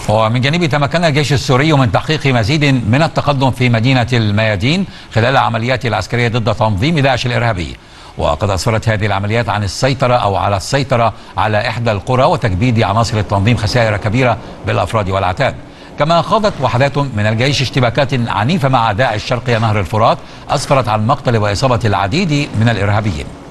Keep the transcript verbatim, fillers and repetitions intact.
ومن جانبه تمكن الجيش السوري من تحقيق مزيد من التقدم في مدينة الميادين خلال عمليات العسكرية ضد تنظيم داعش الإرهابي. وقد أسفرت هذه العمليات عن السيطرة أو على السيطرة على إحدى القرى وتكبيد عناصر التنظيم خسائر كبيرة بالأفراد والعتاد. كما خاضت وحدات من الجيش اشتباكات عنيفة مع داعش شرقي نهر الفرات أسفرت عن مقتل وإصابة العديد من الإرهابيين.